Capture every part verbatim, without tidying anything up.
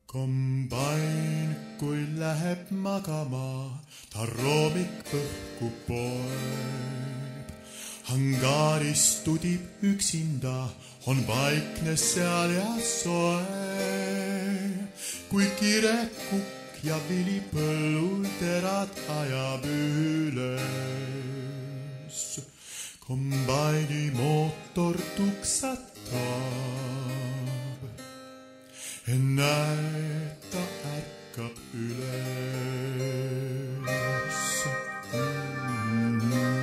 Kombain, kui läheb magama, ta roomik põhku poeb. Hangaaris tudib üksinda, on vaikne seal ja soe. Kui kire kukk ja vili põllul terad ajab üles. Kombaini mootor tuksatab. Ennäe, ta ärkab üles. Mm-hmm.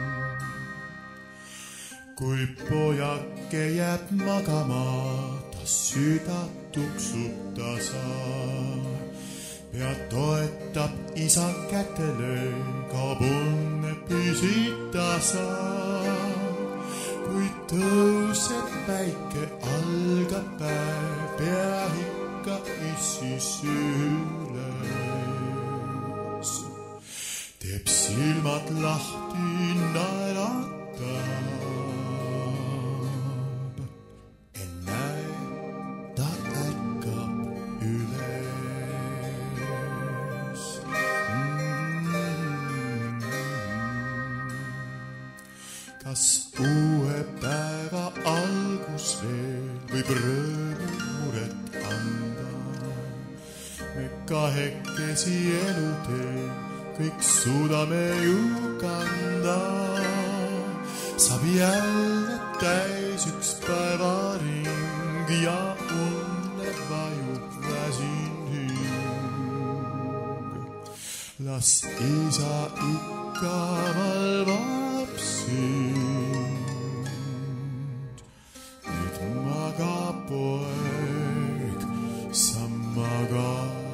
Kui pojake jääb magama, ta süda tuksub tasa. Pea toetab isa kätele, kaob unne püsitasa. Kui tõuseb päike, algab päev, pea ikka issis üles. Teeb silmad lahti, naeratab. Ennäe, ta ärkab üles. Mm-hmm. Kas uue päeva algus veel võib rõõmu muret anda? Me kahekesi eluteel kõik suudame ju kanda. Saab jälle täis üks päevaring ja unne vajub väsinud hing. Las isa ikka valvab sind. Nüüd maga poeg, sa maga